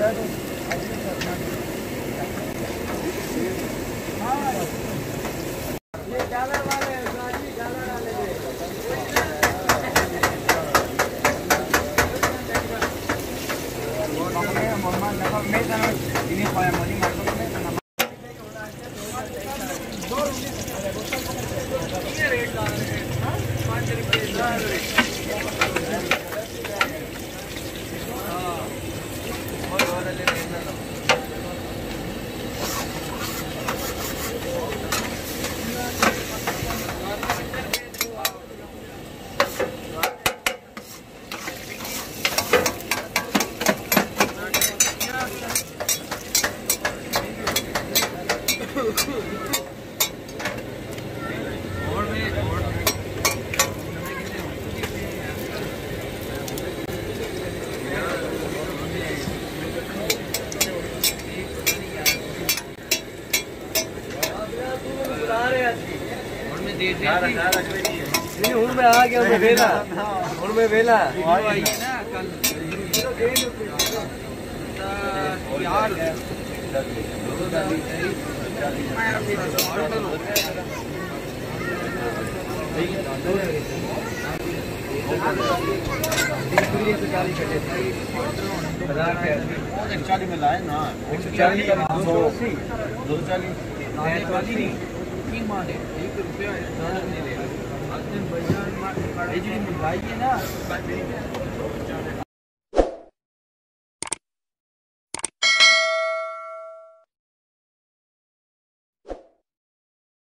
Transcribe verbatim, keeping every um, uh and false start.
हूँ मैं आ गया हूँ वेला हूँ मैं वेला आई है ना कल यार चालीस में लाए ना एक सौ चालीस दो सौ अस्सी दो सौ चालीस की माने एक रुपया नहीं ले रहा। महंगाई है ना